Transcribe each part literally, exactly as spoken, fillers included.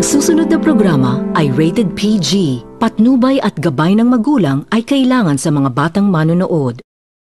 Ang susunod na programa ay rated P G. Patnubay at gabay ng magulang ay kailangan sa mga batang manonood.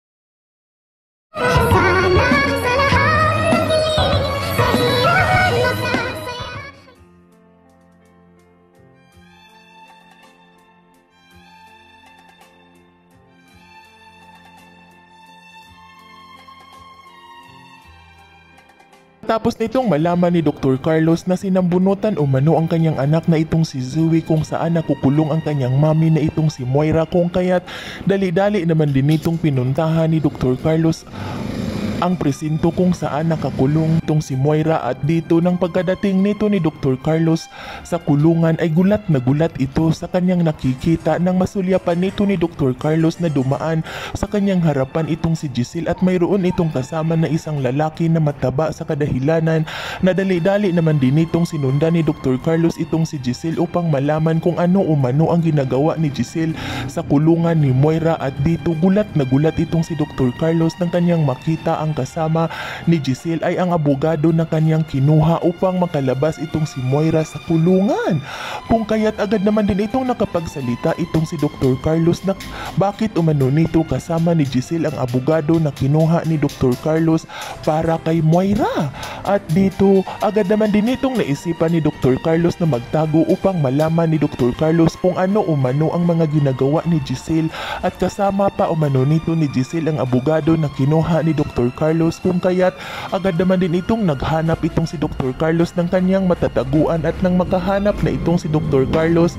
Tapos nitong malaman ni Doktor Carlos na sinambunutan umano ang kanyang anak na itong si Zoe kung saan nakukulong ang kanyang mami na itong si Moira, kung kaya't dali-dali naman din itong pinuntahan ni Doktor Carlos ang presinto kung saan nakakulong itong si Moira. At dito nang pagkadating nito ni Doktor Carlos sa kulungan ay gulat na gulat ito sa kanyang nakikita nang masulyapan nito ni Doktor Carlos na dumaan sa kanyang harapan itong si Giselle at mayroon itong kasama na isang lalaki na mataba sa kadahilanan na dali-dali naman din itong sinundan ni Doktor Carlos itong si Giselle upang malaman kung ano umano ang ginagawa ni Giselle sa kulungan ni Moira. At dito gulat na gulat itong si Doktor Carlos nang kanyang makita ang kasama ni Giselle ay ang abogado na kanyang kinuha upang makalabas itong si Moira sa kulungan. Kung kaya't agad naman din itong nakapagsalita itong si Doktor Carlos na bakit umano nito kasama ni Giselle ang abogado na kinuha ni Doktor Carlos para kay Moira. At dito agad naman din itong naisipan ni Doktor Carlos na magtago upang malaman ni Doktor Carlos kung ano umano ang mga ginagawa ni Giselle, at kasama pa umano nito ni Giselle ang abogado na kinuha ni Doktor Carlos. Kung kaya't agad naman din itong naghanap itong si Doktor Carlos ng kanyang matataguan, at nang makahanap na itong si Doktor Carlos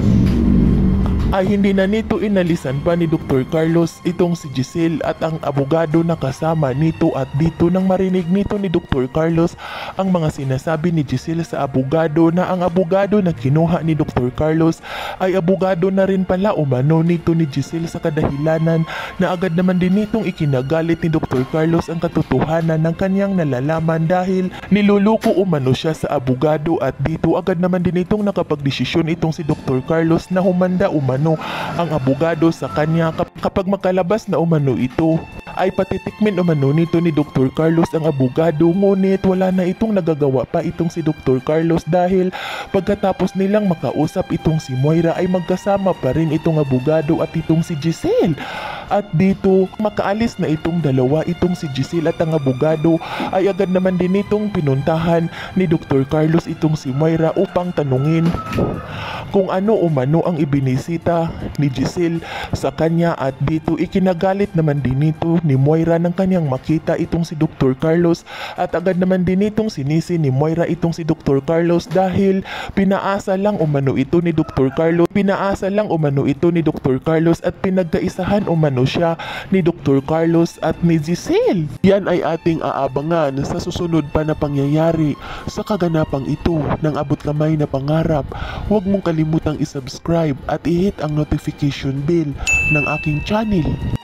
ay hindi na nito inalisan pa ni Doktor Carlos itong si Giselle at ang abogado na kasama nito. At dito nang marinig nito ni Doktor Carlos ang mga sinasabi ni Giselle sa abogado, na ang abogado na kinuha ni Doktor Carlos ay abogado na rin pala umano nito ni Giselle sa kadahilanan na agad naman din nitong ikinagalit ni Doktor Carlos ang katotohanan ng kanyang nalalaman dahil niluluko umano siya sa abogado. At dito agad naman din itong nakapagdesisyon itong si Doktor Carlos na humanda umano ang abogado sa kanya kapag makalabas na umano ito ay patitikmin umano nito ni Doktor Carlos ang abogado. Ngunit wala na itong nagagawa pa itong si Doktor Carlos dahil pagkatapos nilang makausap itong si Moira ay magkasama pa rin itong abogado at itong si Giselle. At dito makaalis na itong dalawa, itong si Giselle at ang abogado, ay agad naman din itong pinuntahan ni Doktor Carlos itong si Moira upang tanungin kung ano umano ang ibinisita ni Giselle sa kanya. At dito ikinagalit naman din nito ni Moira nang kanyang makita itong si Doktor Carlos, at agad naman din itong sinisi ni Moira itong si Doktor Carlos dahil pinaasa lang umano ito ni Doktor Carlos pinaasa lang umano ito ni Doktor Carlos at pinagkaisahan umano siya ni Doktor Carlos at ni Giselle. Yan ay ating aabangan sa susunod pa na pangyayari sa kaganapang ito ng abot kamay na pangarap. Huwag mong kalimutang isubscribe at i-hit ang notification bell ng aking channel.